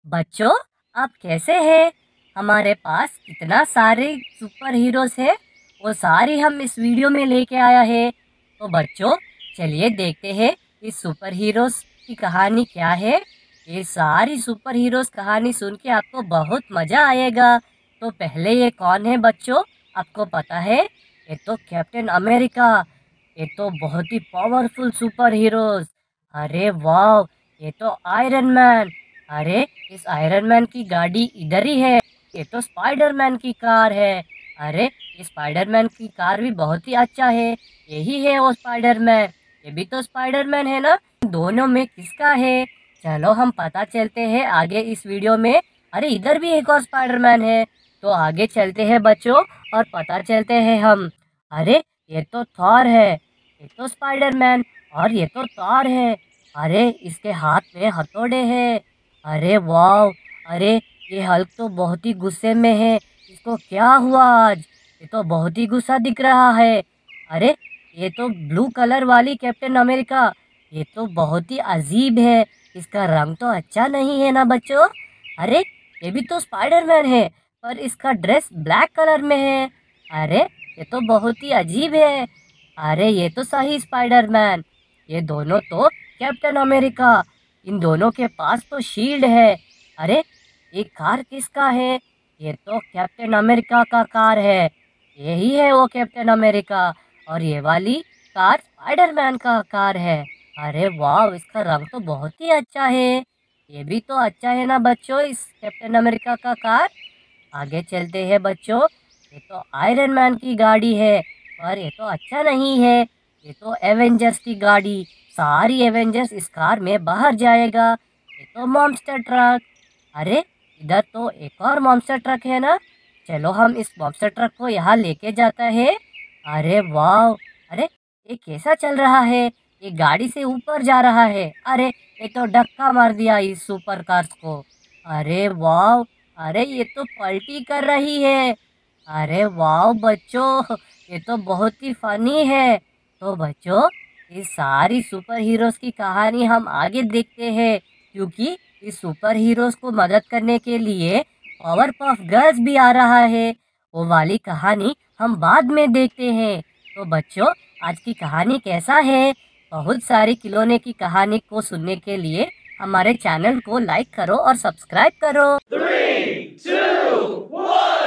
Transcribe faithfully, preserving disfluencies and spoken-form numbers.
बच्चों, आप कैसे हैं? हमारे पास इतना सारे सुपर हीरोज है, वो सारी हम इस वीडियो में लेके आया है। तो बच्चों, चलिए देखते हैं इस सुपर हीरोज की कहानी क्या है। ये सारी सुपर हीरोज कहानी सुन के आपको बहुत मजा आएगा। तो पहले ये कौन है बच्चों, आपको पता है? ये तो कैप्टन अमेरिका। ये तो बहुत ही पावरफुल सुपर हीरोज। अरे वाह, ये तो आयरन मैन। अरे, इस आयरन मैन की गाड़ी इधर ही है। ये तो स्पाइडरमैन की कार है। अरे, ये स्पाइडरमैन की कार भी बहुत ही अच्छा है। यही है वो स्पाइडरमैन। ये भी तो स्पाइडरमैन है ना? दोनों में किसका है? चलो हम पता चलते हैं आगे इस वीडियो में। अरे, इधर भी एक और स्पाइडरमैन है। तो आगे चलते हैं बच्चों और पता चलते हैं हम। अरे, ये तो थॉर है। ये तो स्पाइडरमैन और ये तो थॉर है। अरे, इसके हाथ में हथौड़े हैं। अरे वाह! अरे, ये हल्क तो बहुत ही गुस्से में है। इसको क्या हुआ आज? ये तो बहुत ही गुस्सा दिख रहा है। अरे, ये तो ब्लू कलर वाली कैप्टन अमेरिका। ये तो बहुत ही अजीब है। इसका रंग तो अच्छा नहीं है ना बच्चों? अरे, ये भी तो स्पाइडरमैन है, पर इसका ड्रेस ब्लैक कलर में है। अरे, ये तो बहुत ही अजीब है। अरे, ये तो सही स्पाइडरमैन। ये दोनों तो कैप्टन अमेरिका। इन दोनों के पास तो शील्ड है। अरे, ये कार किसका है? ये तो कैप्टन अमेरिका का कार है। यही है वो कैप्टन अमेरिका। और ये वाली कार स्पाइडरमैन का कार है। अरे वाह, इसका रंग तो बहुत ही अच्छा है। ये भी तो अच्छा है ना बच्चों, इस कैप्टन अमेरिका का कार। आगे चलते हैं बच्चों। ये तो आयरन मैन की गाड़ी है, पर ये तो अच्छा नहीं है। ये तो एवेंजर्स की गाड़ी। सारी एवेंजर्स इस कार में बाहर जाएगा। ये तो मॉन्स्टर ट्रक। अरे, इधर तो एक और मॉन्स्टर ट्रक है ना? चलो हम इस मॉन्स्टर ट्रक को यहाँ लेके जाता है। अरे वाह! अरे, ये कैसा चल रहा है? ये गाड़ी से ऊपर जा रहा है। अरे, ये तो धक्का मार दिया इस सुपर कार्स को। अरे वाह! अरे, ये तो पलटी कर रही है। अरे वाह बच्चों, ये तो बहुत ही फनी है। तो बच्चों, इस सारी सुपर हीरोज की कहानी हम आगे देखते हैं, क्योंकि इस सुपर हीरोज को मदद करने के लिए पावर पफ गर्ल्स भी आ रहा है। वो वाली कहानी हम बाद में देखते हैं। तो बच्चों, आज की कहानी कैसा है? बहुत सारी खिलौने की कहानी को सुनने के लिए हमारे चैनल को लाइक करो और सब्सक्राइब करो। Three, two, one.